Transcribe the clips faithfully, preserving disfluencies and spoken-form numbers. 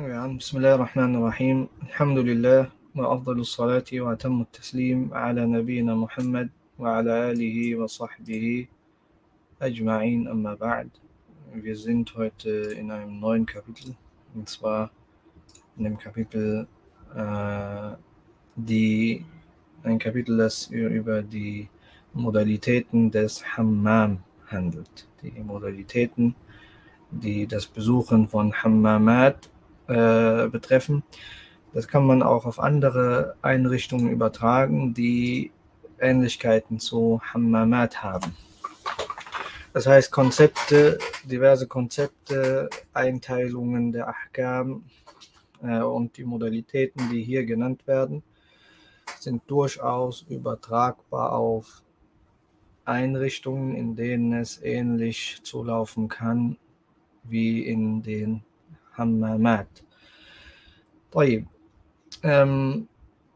Fangen wir an. Bismillahirrahmanirrahim. Alhamdulillah wa afdalus salati wa atammu taslim ala nabiyyina Muhammad wa ala alihi wa sahbihi ajma'in amma ba'd. Wir sind heute in einem neuen Kapitel, und zwar in dem Kapitel, äh, die, ein Kapitel, das über die Modalitäten des Hammam handelt. Die Modalitäten, die das Besuchen von Hammamat äh, betreffen. Das kann man auch auf andere Einrichtungen übertragen, die Ähnlichkeiten zu Hammamat haben. Das heißt, Konzepte, diverse Konzepte, Einteilungen der Ahkam äh, und die Modalitäten, die hier genannt werden, sind durchaus übertragbar auf Einrichtungen, in denen es ähnlich zulaufen kann wie in den Hammamat. طيب. Ähm,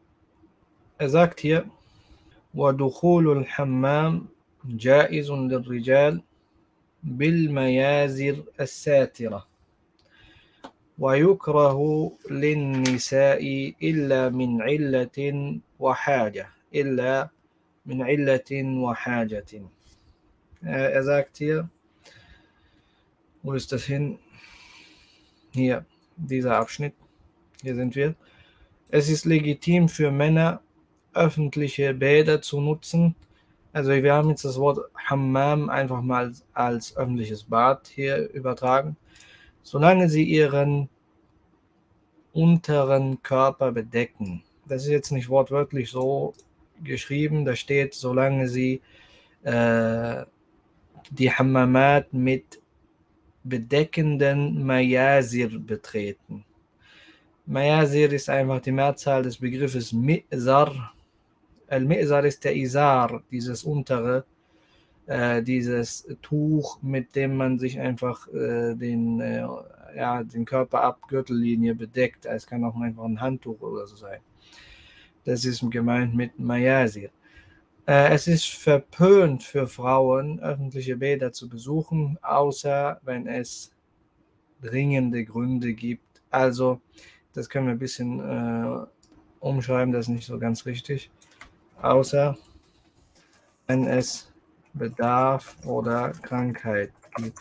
er sagt hier, وَدُخُولُ الْحَمَّامِ جَائِزٌ لِلرِّجَالِ بِالْمَيَازِرِ السَّاتِرَةِ وَيُكْرَهُ لِلنِّسَاءِ إِلَّا مِنْ عِلَّةٍ وَحَاجَةٍ إِلَّا مِنْ عِلَّةٍ وَحَاجَةٍ. Er sagt hier, wo ist das hin? Hier, dieser Abschnitt. Hier sind wir. Es ist legitim für Männer, öffentliche Bäder zu nutzen. Also wir haben jetzt das Wort Hammam einfach mal als, als öffentliches Bad hier übertragen. Solange sie ihren unteren Körper bedecken. Das ist jetzt nicht wortwörtlich so geschrieben. Da steht, solange sie äh, die Hammamat mit bedeckenden Mayasir betreten. Mayasir ist einfach die Mehrzahl des Begriffes Mi'zar. Al-Mi'zar ist der Isar, dieses untere, äh, dieses Tuch, mit dem man sich einfach äh, den, äh, ja, den Körper ab Gürtellinie bedeckt. Es kann auch einfach ein Handtuch oder so sein. Das ist gemeint mit Mayasir. Äh, es ist verpönt für Frauen, öffentliche Bäder zu besuchen, außer wenn es dringende Gründe gibt. Also, das können wir ein bisschen äh, umschreiben, das ist nicht so ganz richtig. Außer wenn es Bedarf oder Krankheit gibt.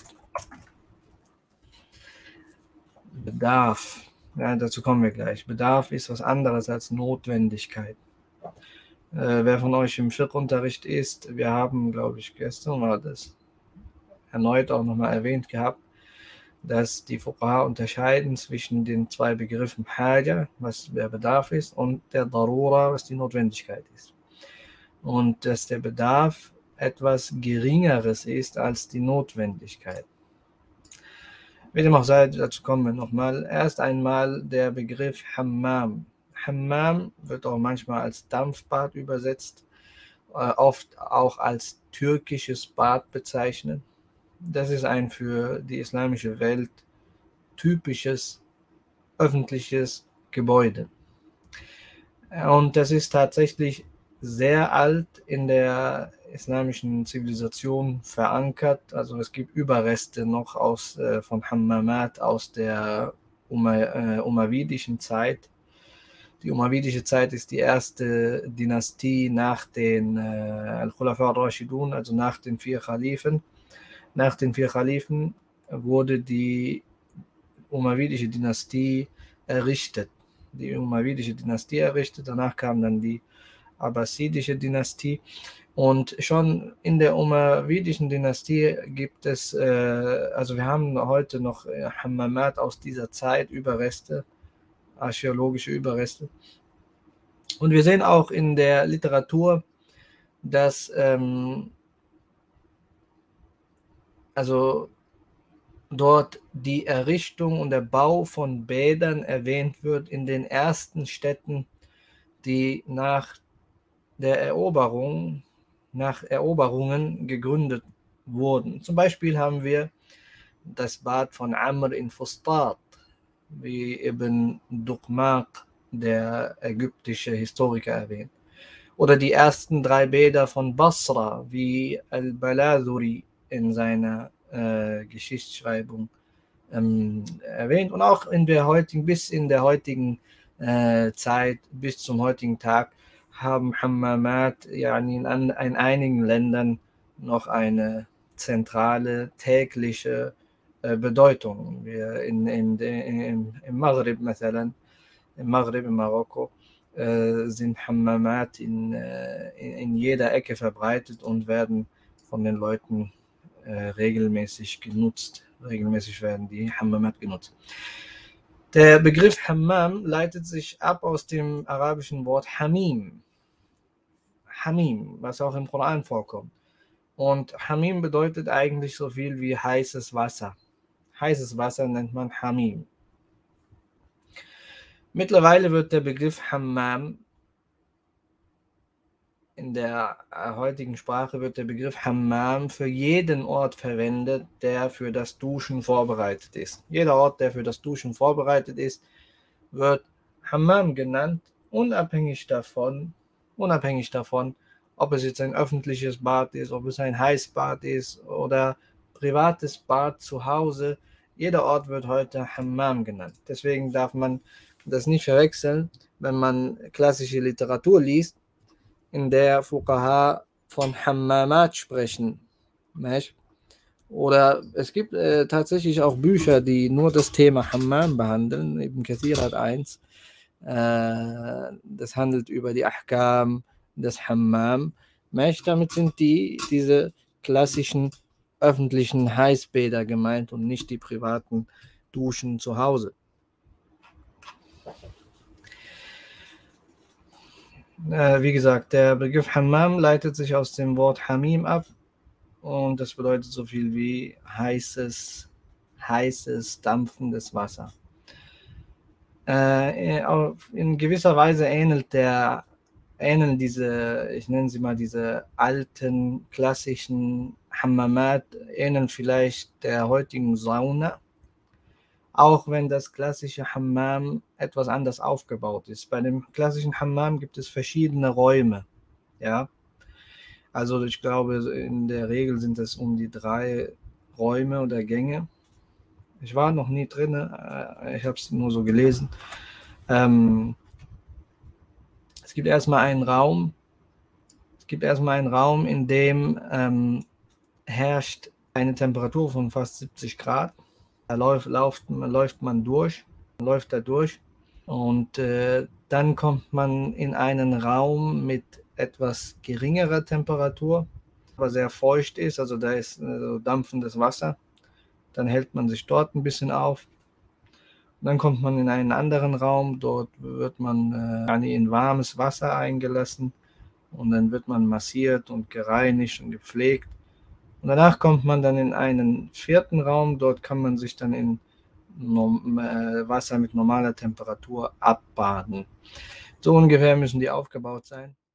Bedarf, ja, dazu kommen wir gleich. Bedarf ist was anderes als Notwendigkeit. Äh, wer von euch im Fiqh-Unterricht ist, wir haben, glaube ich, gestern war das erneut auch nochmal erwähnt gehabt, dass die Fuqaha unterscheiden zwischen den zwei Begriffen Haja, was der Bedarf ist, und der Darura, was die Notwendigkeit ist. Und dass der Bedarf etwas Geringeres ist als die Notwendigkeit. Wie dem auch sei, dazu kommen wir nochmal. Erst einmal der Begriff Hammam. Hammam wird auch manchmal als Dampfbad übersetzt, äh, oft auch als türkisches Bad bezeichnet. Das ist ein für die islamische Welt typisches öffentliches Gebäude. Und das ist tatsächlich sehr alt in der islamischen Zivilisation verankert. Also es gibt Überreste noch aus, äh, von Hammamat aus der Umay äh, umayyidischen Zeit. Die umayyidische Zeit ist die erste Dynastie nach den äh, Al-Khulafa al-Rashidun, also nach den vier Khalifen. Nach den vier Khalifen wurde die umayyidische Dynastie errichtet. Die umayyidische Dynastie errichtet, danach kam dann die abbasidische Dynastie. Und schon in der umayyidischen Dynastie gibt es, äh, also wir haben heute noch Hammamat aus dieser Zeit, Überreste, archäologische Überreste. Und wir sehen auch in der Literatur, dass ähm, also dort die Errichtung und der Bau von Bädern erwähnt wird in den ersten Städten, die nach der Eroberung, nach Eroberungen gegründet wurden. Zum Beispiel haben wir das Bad von Amr in Fustat, wie Ibn Duqmaq, der ägyptische Historiker, erwähnt. Oder die ersten drei Bäder von Basra, wie Al-Baladhuri in seiner äh, Geschichtsschreibung ähm, erwähnt. Und auch in der heutigen, bis in der heutigen äh, Zeit, bis zum heutigen Tag, haben Hammamat ja in, an, in einigen Ländern noch eine zentrale tägliche äh, Bedeutung. Wir in, in, in, im Maghrib, مثلا, im Maghrib, in Marokko, äh, sind Hammamat in, äh, in, in jeder Ecke verbreitet und werden von den Leuten äh, regelmäßig genutzt. Regelmäßig werden die Hammamat genutzt. Der Begriff Hammam leitet sich ab aus dem arabischen Wort Hamim. Hamim, was auch im Koran vorkommt. Und Hamim bedeutet eigentlich so viel wie heißes Wasser. Heißes Wasser nennt man Hamim. Mittlerweile wird der Begriff Hammam, in der heutigen Sprache wird der Begriff Hammam für jeden Ort verwendet, der für das Duschen vorbereitet ist. Jeder Ort, der für das Duschen vorbereitet ist, wird Hammam genannt, unabhängig davon, unabhängig davon, ob es jetzt ein öffentliches Bad ist, ob es ein Heißbad ist oder privates Bad zu Hause. Jeder Ort wird heute Hammam genannt. Deswegen darf man das nicht verwechseln, wenn man klassische Literatur liest, in der Fuqaha von Hammamat sprechen. Oder es gibt äh, tatsächlich auch Bücher, die nur das Thema Hammam behandeln. Ibn Kathir hat eins. Äh, das handelt über die Ahkam des Hammam. Damit sind die, diese klassischen öffentlichen Heißbäder gemeint und nicht die privaten Duschen zu Hause. Äh, wie gesagt, der Begriff Hammam leitet sich aus dem Wort Hamim ab und das bedeutet so viel wie heißes, heißes, dampfendes Wasser. Äh, in gewisser Weise ähnelt der, ähneln diese, ich nenne sie mal diese alten, klassischen Hammamat, ähneln vielleicht der heutigen Sauna. Auch wenn das klassische Hammam etwas anders aufgebaut ist. Bei dem klassischen Hammam gibt es verschiedene Räume. Ja? Also ich glaube, in der Regel sind es um die drei Räume oder Gänge. Ich war noch nie drin, ich habe es nur so gelesen. Ähm, es gibt erstmal einen Raum, es gibt erstmal einen Raum, in dem ähm, herrscht eine Temperatur von fast siebzig Grad. Da läuft, läuft, läuft man durch, läuft da durch und äh, dann kommt man in einen Raum mit etwas geringerer Temperatur, aber sehr feucht ist, also da ist äh, dampfendes Wasser. Dann hält man sich dort ein bisschen auf. Und dann kommt man in einen anderen Raum, dort wird man äh, in warmes Wasser eingelassen und dann wird man massiert und gereinigt und gepflegt. Und danach kommt man dann in einen vierten Raum, dort kann man sich dann in Wasser mit normaler Temperatur abbaden. So ungefähr müssen die aufgebaut sein.